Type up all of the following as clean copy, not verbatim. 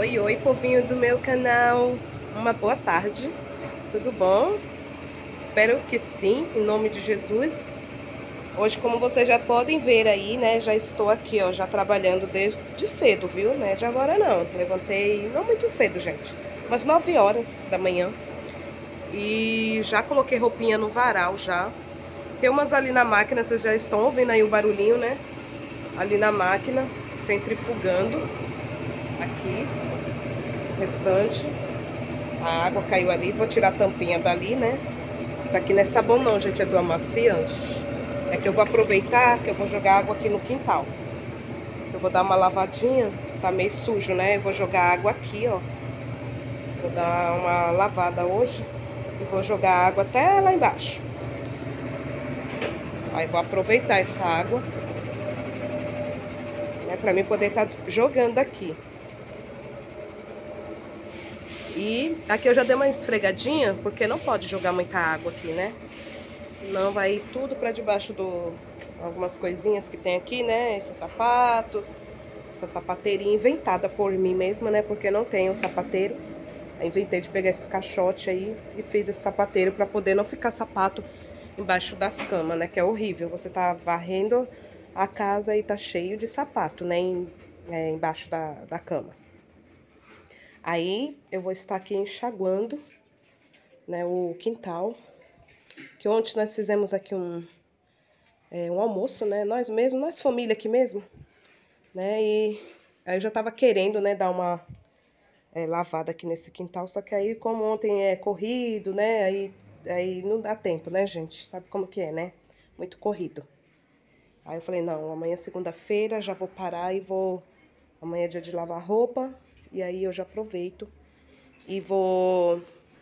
Oi, oi, povinho do meu canal. Uma boa tarde. Tudo bom? Espero que sim, em nome de Jesus. Hoje, como vocês já podem ver aí, né, já estou aqui, ó, já trabalhando desde cedo, viu? Né? De agora não. Levantei não muito cedo, gente. Umas 9 horas da manhã. E já coloquei roupinha no varal já. Tem umas ali na máquina, vocês já estão ouvindo aí o barulhinho, né? Ali na máquina, centrifugando. Aqui. Restante. A água caiu ali, vou tirar a tampinha dali, né? Isso aqui não é sabão não, gente, é do amaciante. É que eu vou aproveitar que eu vou jogar água aqui no quintal. Eu vou dar uma lavadinha, tá meio sujo, né? Eu vou jogar água aqui, ó. Vou dar uma lavada hoje e vou jogar água até lá embaixo. Aí vou aproveitar essa água, né, pra mim poder estar jogando aqui. E aqui eu já dei uma esfregadinha, porque não pode jogar muita água aqui, né? Senão vai ir tudo pra debaixo do... Algumas coisinhas que tem aqui, né? Esses sapatos, essa sapateirinha inventada por mim mesma, né? Porque não tenho sapateiro. Aí inventei de pegar esses caixotes aí e fiz esse sapateiro pra poder não ficar sapato embaixo das camas, né? Que é horrível. Você tá varrendo a casa e tá cheio de sapato, né? Embaixo da cama. Aí eu vou estar aqui enxaguando, né, o quintal. Que ontem nós fizemos aqui um almoço, né? Nós mesmos, nós família aqui mesmo, né? E aí eu já tava querendo, né, dar uma lavada aqui nesse quintal. Só que aí, como ontem é corrido, né? Aí não dá tempo, né, gente? Sabe como que é, né? Muito corrido. Aí eu falei, não, amanhã segunda-feira já vou parar e vou... Amanhã é dia de lavar roupa. E aí eu já aproveito e vou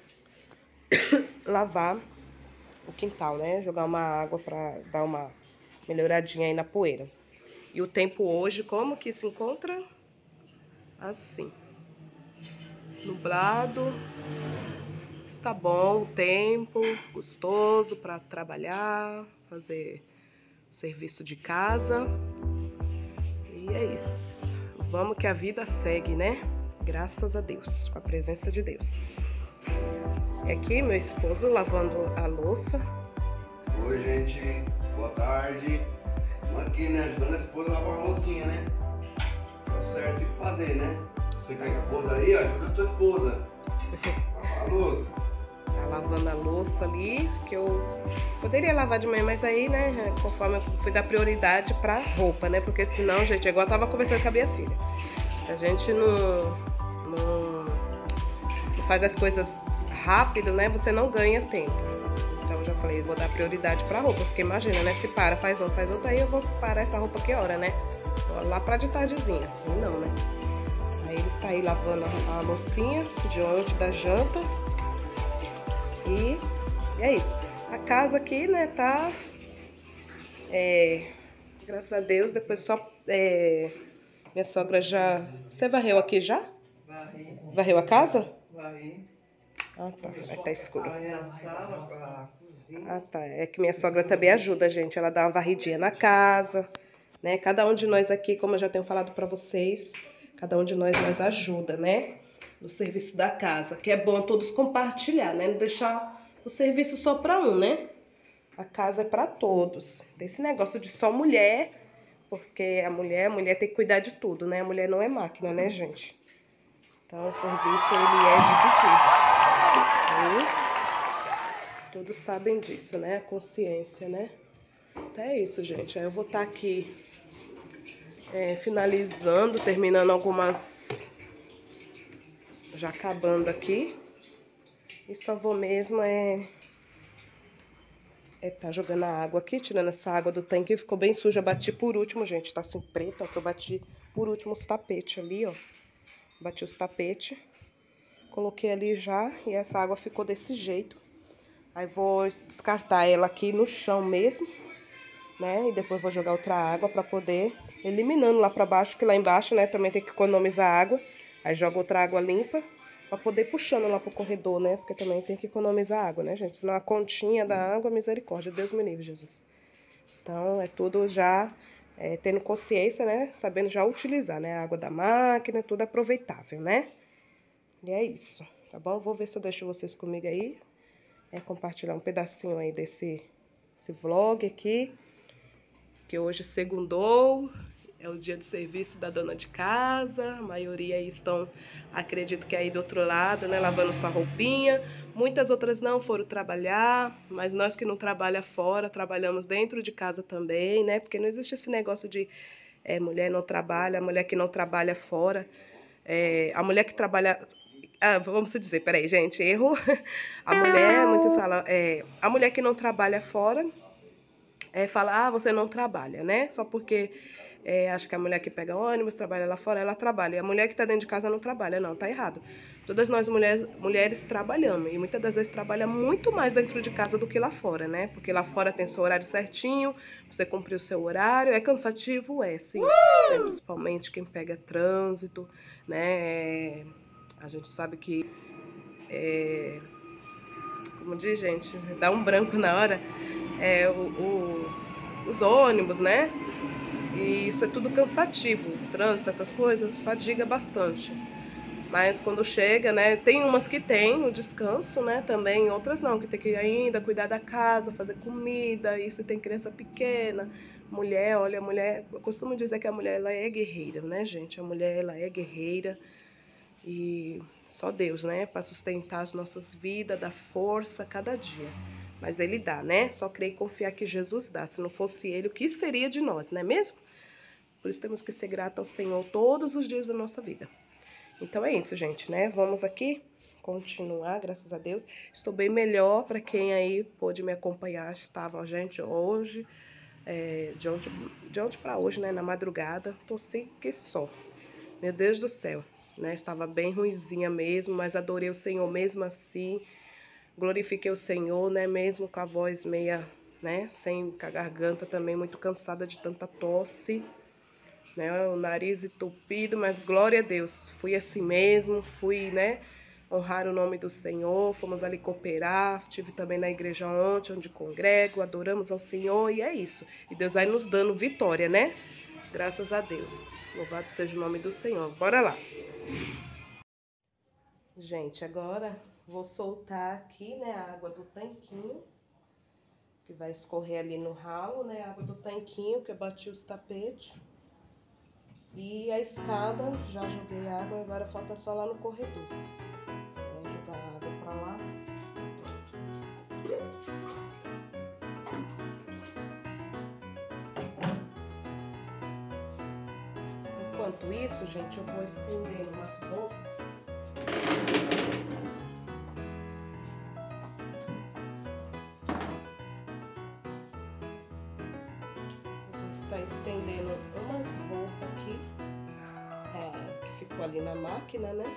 lavar o quintal, né? Jogar uma água pra dar uma melhoradinha aí na poeira. E o tempo hoje, como que se encontra? Assim. Nublado. Está bom o tempo, gostoso para trabalhar, fazer o serviço de casa. E é isso. Vamos que a vida segue, né? Graças a Deus, com a presença de Deus. E aqui meu esposo lavando a louça. Oi, gente. Boa tarde. Estamos aqui, né? Ajudando a esposa a lavar uma loucinha, né? Tá certo, tem que fazer, né? Você com a esposa aí, ajuda a sua esposa. Lavar a louça. Tá lavando a louça ali, que eu poderia lavar de manhã, mas aí, né, conforme eu fui dar prioridade pra roupa, né? Porque senão, gente, igual eu tava conversando com a minha filha. Se a gente não faz as coisas rápido, né, você não ganha tempo. Então eu já falei, eu vou dar prioridade pra roupa, porque imagina, né, se para, faz um, faz outro, aí eu vou parar essa roupa que hora, né? Lá pra de tardezinha, e não, né? Aí ele está aí lavando a loucinha de ontem da janta. E é isso. A casa aqui, né, tá... graças a Deus, depois só... minha sogra já... Você varreu aqui já? Varri. Varreu a casa? Varri. Ah, tá. Vai estar escuro. Varri a sala, a cozinha. Ah, tá. É que minha sogra também ajuda, gente. Ela dá uma varridinha na casa, né? Cada um de nós aqui, como eu já tenho falado pra vocês, cada um de nós ajuda, né? No serviço da casa. Que é bom todos compartilhar, né? Não deixar o serviço só pra um, né? A casa é pra todos. Tem esse negócio de só mulher, porque a mulher tem que cuidar de tudo, né? A mulher não é máquina, né, gente? Então, o serviço, ele é dividido. E todos sabem disso, né? A consciência, né? Então, é isso, gente. Aí eu vou estar aqui finalizando, terminando algumas... Já acabando aqui. E só vou mesmo tá jogando a água aqui, tirando essa água do tanque. Ficou bem suja, bati por último, gente. Tá assim preto, ó, que eu bati por último os tapetes ali, ó. Bati os tapetes. Coloquei ali já e essa água ficou desse jeito. Aí vou descartar ela aqui no chão mesmo, né? E depois vou jogar outra água pra poder eliminando lá pra baixo, que lá embaixo, né, também tem que economizar água. Aí jogo outra água limpa pra poder ir puxando lá pro corredor, né? Porque também tem que economizar água, né, gente? Senão a continha da água, misericórdia, Deus me livre, Jesus. Então, é tudo já tendo consciência, né? Sabendo já utilizar, né? A água da máquina, tudo aproveitável, né? E é isso, tá bom? Vou ver se eu deixo vocês comigo aí. Compartilhar um pedacinho aí desse vlog aqui. Que hoje segundou, é o dia de serviço da dona de casa. A maioria aí estão, acredito que aí do outro lado, né? Lavando sua roupinha. Muitas outras não foram trabalhar, mas nós que não trabalhamos fora, trabalhamos dentro de casa também, né? Porque não existe esse negócio de mulher não trabalha, a mulher que não trabalha fora. A mulher que trabalha... vamos dizer, peraí, gente, erro. A mulher, muitos falam, a mulher que não trabalha fora, fala, você não trabalha, né? Só porque acho que a mulher que pega ônibus, trabalha lá fora, ela trabalha. E a mulher que tá dentro de casa não trabalha, não, tá errado. Todas nós mulheres trabalhamos, e muitas das vezes trabalha muito mais dentro de casa do que lá fora, né? Porque lá fora tem seu horário certinho, você cumprir o seu horário, é cansativo, sim, né? Principalmente quem pega trânsito, né? A gente sabe que, como diz, gente, dá um branco na hora, os ônibus, né? E isso é tudo cansativo, o trânsito, essas coisas, fadiga bastante. Mas quando chega, né, tem umas que tem o descanso, né, também, outras não, que tem que ainda cuidar da casa, fazer comida, e se tem criança pequena, mulher, olha, a mulher, eu costumo dizer que a mulher, ela é guerreira, né, gente, a mulher, ela é guerreira, e só Deus, né, para sustentar as nossas vidas, dar força a cada dia. Mas Ele dá, né, só crer e confiar que Jesus dá, se não fosse Ele, o que seria de nós, não é mesmo? Por isso temos que ser gratos ao Senhor todos os dias da nossa vida. Então é isso, gente, né? Vamos aqui continuar, graças a Deus. Estou bem melhor, para quem aí pôde me acompanhar. Estava, gente, hoje, de ontem para hoje, né? Na madrugada, tossi que só. Meu Deus do céu, né? Estava bem ruinzinha mesmo, mas adorei o Senhor mesmo assim. Glorifiquei o Senhor, né? Mesmo com a voz meia, né? Com a garganta também muito cansada de tanta tosse, né, o nariz entupido, mas glória a Deus, fui assim mesmo, fui, né, honrar o nome do Senhor, fomos ali cooperar, estive também na igreja ontem, onde congrego, adoramos ao Senhor, e é isso, e Deus vai nos dando vitória, né, graças a Deus, louvado seja o nome do Senhor. Bora lá. Gente, agora vou soltar aqui, né, a água do tanquinho, que vai escorrer ali no ralo, né, a água do tanquinho, que eu bati os tapetes. E a escada, já joguei água, agora falta só lá no corredor. Vou jogar a água pra lá. Enquanto isso, gente, eu vou estendendo umas roupas. Vou estar estendendo umas roupas aqui, que ficou ali na máquina, né?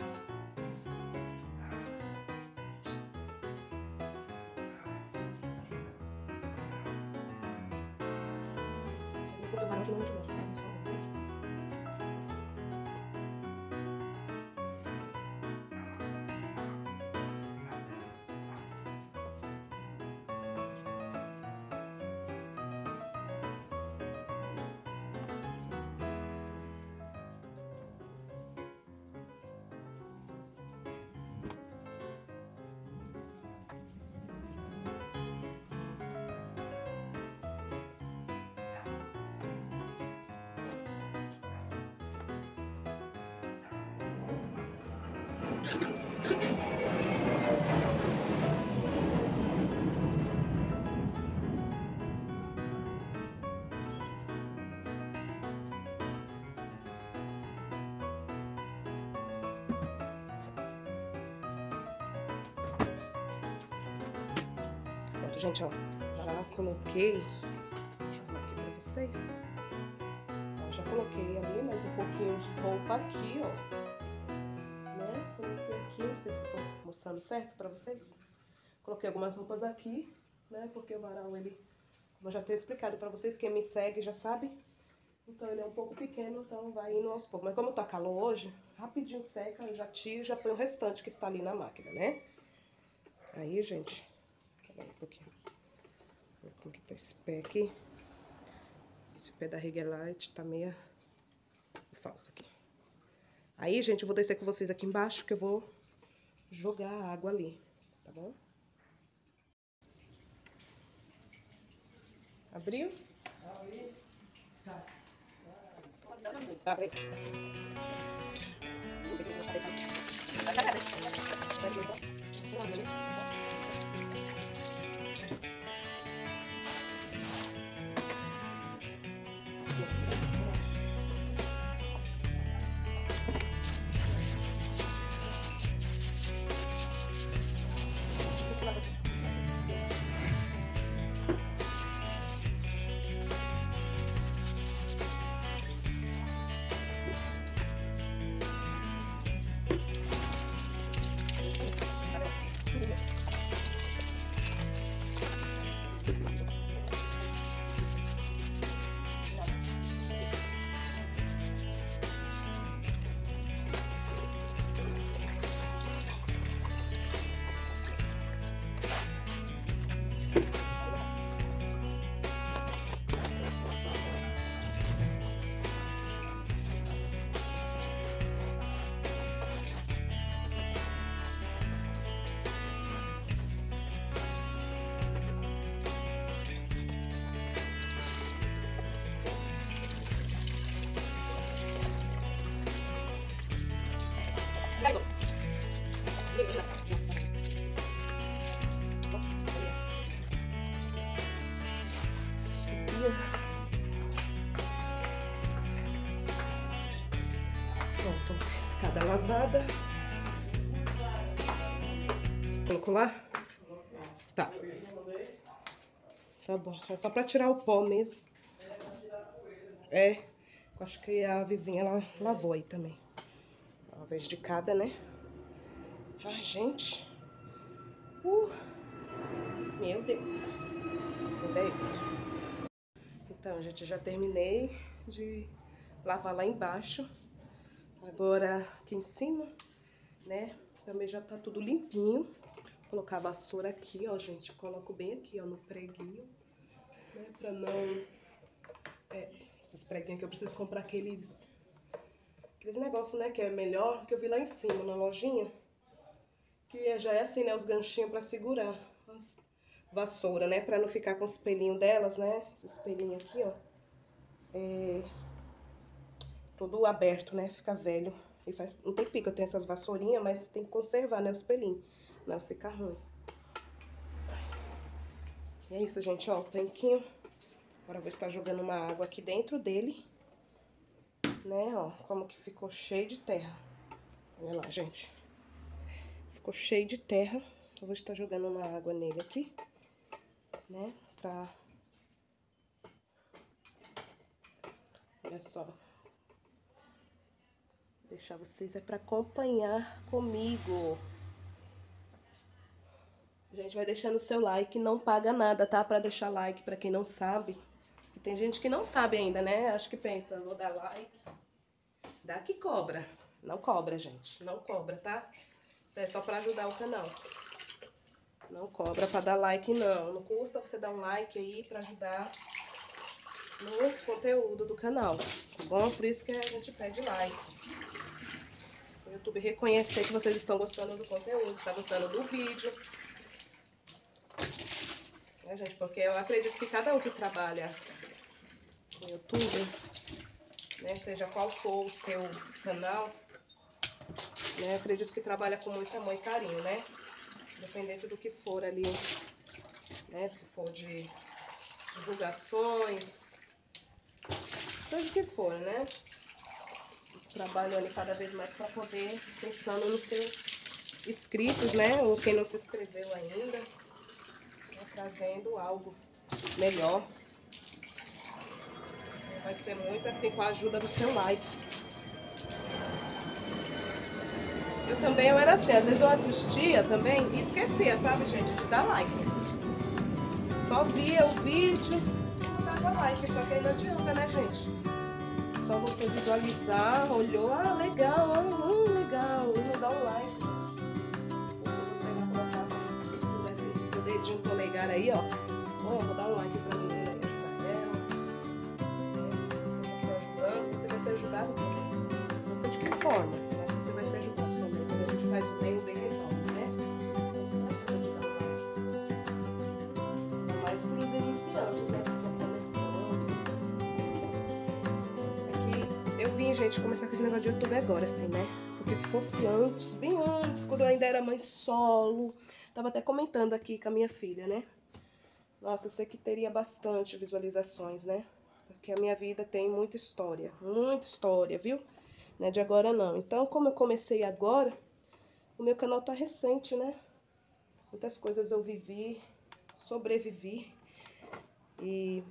Pronto, gente, ó, já coloquei, deixa eu arrumar aqui pra vocês. Ó, já coloquei ali mais um pouquinho de roupa aqui, ó. Coloquei aqui, não sei se estou mostrando certo pra vocês. Coloquei algumas roupas aqui, né? Porque o varal, ele, como eu já tenho explicado pra vocês, quem me segue já sabe. Então ele é um pouco pequeno, então vai indo aos poucos. Mas como tá calor hoje, rapidinho seca, eu já tiro e já põe o restante que está ali na máquina, né? Aí, gente, peraí um pouquinho. Vou colocar esse pé aqui. Esse pé da Rigelite tá meio falso aqui. Aí, gente, eu vou descer com vocês aqui embaixo, que eu vou jogar a água ali, tá bom? Abriu? Abri. Tá. Abre. Pronto, escada lavada. Colocou lá? Tá. Tá bom, é só pra tirar o pó mesmo. É, eu acho que a vizinha, ela lavou aí também. Uma vez de cada, né? Ai, gente. Meu Deus. Mas é isso. Então, gente, já terminei de lavar lá embaixo. Agora, aqui em cima, né? Também já tá tudo limpinho. Vou colocar a vassoura aqui, ó, gente. Coloco bem aqui, ó, no preguinho. Né? Pra não... esses preguinhos aqui, eu preciso comprar aqueles negócios, né? Que é melhor, que eu vi lá em cima, na lojinha. Que já é assim, né? Os ganchinhos pra segurar as vassouras, né? Pra não ficar com os pelinhos delas, né? Esse espelhinho aqui, ó. Todo aberto, né? Fica velho. E faz um tempinho que eu tenho essas vassourinhas, mas tem que conservar, né? Os pelinhos. Não ficar ruim. E é isso, gente, ó. O tanquinho. Agora eu vou estar jogando uma água aqui dentro dele. Né, ó. Como que ficou cheio de terra. Olha lá, gente. Ficou cheio de terra. Eu vou estar jogando uma água nele aqui. Né? Pra... Olha só. Vou deixar vocês pra acompanhar comigo. Gente, vai deixando o seu like, não paga nada, tá? Pra deixar like, pra quem não sabe. E tem gente que não sabe ainda, né? Acho que pensa, vou dar like. Dá que cobra. Não cobra, gente. Não cobra, tá? Isso é só pra ajudar o canal. Não cobra pra dar like, não. Não custa você dar um like aí pra ajudar no conteúdo do canal, tá bom? Por isso que a gente pede like. O YouTube reconhecer que vocês estão gostando do conteúdo, está gostando do vídeo. Né, gente? Porque eu acredito que cada um que trabalha no YouTube, né, seja qual for o seu canal, né, acredito que trabalha com muito amor e carinho, né? Independente do que for ali, né? Se for de divulgações, seja o que for, né? Eles trabalham ali cada vez mais para poder, pensando nos seus inscritos, né? Ou quem não se inscreveu ainda, né? Trazendo algo melhor. Vai ser muito assim com a ajuda do seu like. Eu era assim, às vezes eu assistia também e esquecia, sabe, gente, de dar like. Só via o vídeo e não dava like, só que aí não adianta, né, gente? Só você visualizar, olhou, ah, legal, legal, e não dá um like. Deixa você não colocar, seu dedinho polegar aí, ó. Ó, vou dar um like pra mim, ajudar ela. gente começar com esse negócio de YouTube agora, assim, né? Porque se fosse antes, bem antes, quando eu ainda era mãe solo, tava até comentando aqui com a minha filha, né? Nossa, eu sei que teria bastante visualizações, né? Porque a minha vida tem muita história, viu? Não é de agora não. Então, como eu comecei agora, o meu canal tá recente, né? Muitas coisas eu vivi, sobrevivi e...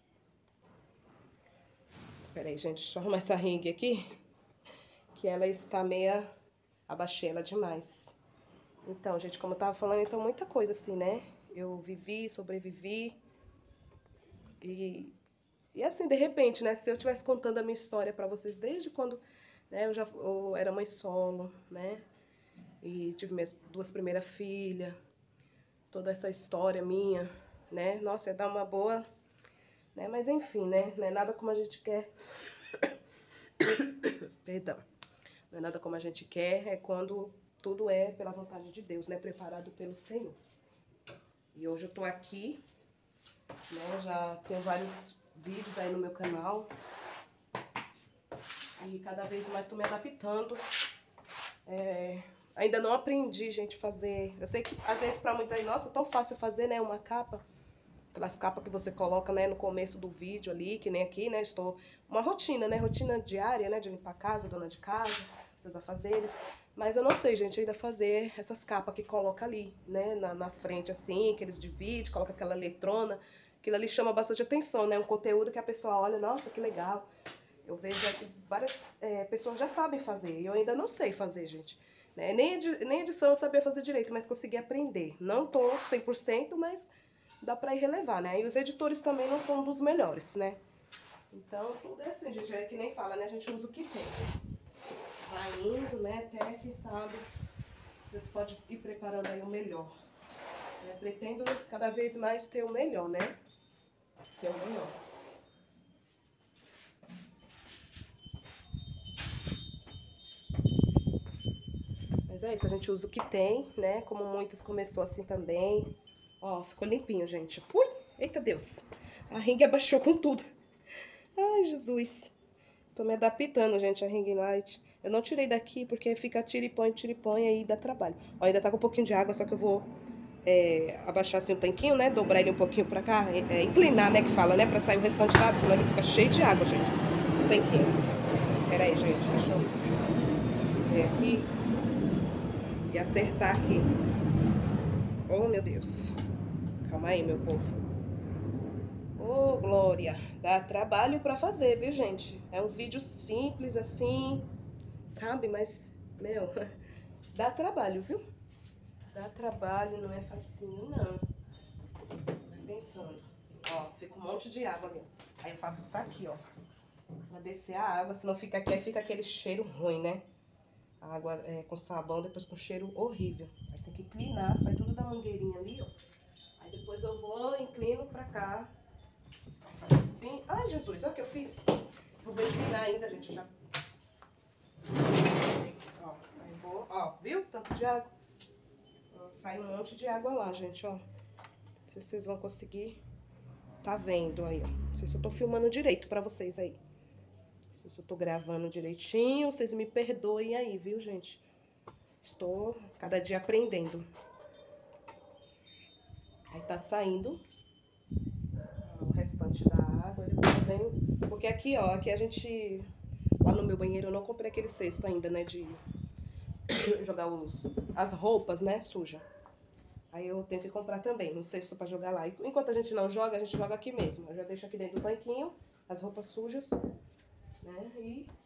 Peraí, gente, deixa eu arrumar essa ringue aqui, que ela está meia... Abaixei ela demais. Então, gente, como eu tava falando, então muita coisa assim, né? Eu vivi, sobrevivi e assim, de repente, né? Se eu estivesse contando a minha história pra vocês desde quando, né, eu era mãe solo, né? E tive minhas 2 primeiras filhas, toda essa história minha, né? Nossa, ia dar uma boa, né? Mas enfim, né? Não é nada como a gente quer. Perdão. Não é nada como a gente quer, é quando tudo é pela vontade de Deus, né? Preparado pelo Senhor. E hoje eu tô aqui, né? Já tenho vários vídeos aí no meu canal. E cada vez mais tô me adaptando. Ainda não aprendi, gente, fazer... Eu sei que às vezes pra muitos aí, nossa, é tão fácil fazer, né? Uma capa. Aquelas capas que você coloca, né, no começo do vídeo ali, que nem aqui, né? Estou... Uma rotina, né? Rotina diária, né? De limpar a casa, dona de casa, seus afazeres. Mas eu não sei, gente, ainda fazer essas capas que coloca ali, né? Na frente, assim, aqueles de vídeo, coloca aquela letrona. Aquilo ali chama bastante atenção, né? Um conteúdo que a pessoa olha, nossa, que legal. Eu vejo que várias pessoas já sabem fazer, e eu ainda não sei fazer, gente. Né? Nem edição eu sabia fazer direito, mas consegui aprender. Não tô 100%, mas dá pra ir relevar, né? E os editores também não são dos melhores, né? Então, tudo é assim, gente, é que nem fala, né? A gente usa o que tem. Vai indo, né? Até, quem sabe, você pode ir preparando aí o melhor. Pretendo cada vez mais ter o melhor, né? Ter o melhor. Mas é isso, a gente usa o que tem, né? Como muitas começou assim também. Ó, ficou limpinho, gente. Ui, eita Deus. A ring abaixou com tudo. Ai, Jesus. Tô me adaptando, gente, a ring light. Eu não tirei daqui porque fica tira e põe, aí dá trabalho. Ó, ainda tá com um pouquinho de água, só que eu vou abaixar assim o tanquinho, né? Dobrar ele um pouquinho pra cá. Inclinar, né? Que fala, né? Pra sair o restante da água, senão ele fica cheio de água, gente. O tanquinho. Pera aí, gente. Deixa eu ver aqui. E acertar aqui. Oh, meu Deus. Calma aí, meu povo. Oh, glória. Dá trabalho pra fazer, viu, gente? É um vídeo simples, assim, sabe? Mas, meu, dá trabalho, viu? Dá trabalho, não é facinho, não. Pensando. Ó, fica um monte de água ali. Aí eu faço isso aqui, ó. Pra descer a água, senão fica aqui, aí fica aquele cheiro ruim, né? A água com sabão, depois com cheiro horrível. Aí tem que inclinar, sai tudo da mangueirinha ali, ó. Aí depois eu vou, inclino pra cá. Aí faço assim. Ai, Jesus, olha o que eu fiz. Vou inclinar ainda, gente, já. Ó, aí vou, ó, viu? Tanto de água. Ó, sai um monte de água lá, gente, ó. Não sei se vocês vão conseguir. Tá vendo aí, ó. Não sei se eu tô filmando direito pra vocês aí. Não sei se eu tô gravando direitinho. Vocês me perdoem aí, viu, gente? Estou cada dia aprendendo. Aí tá saindo o restante da água. Depois eu venho... Porque aqui, ó, aqui a gente... Lá no meu banheiro eu não comprei aquele cesto ainda, né, de jogar as roupas, né, suja. Aí eu tenho que comprar também um cesto pra jogar lá. E enquanto a gente não joga, a gente joga aqui mesmo. Eu já deixo aqui dentro do tanquinho as roupas sujas, né, e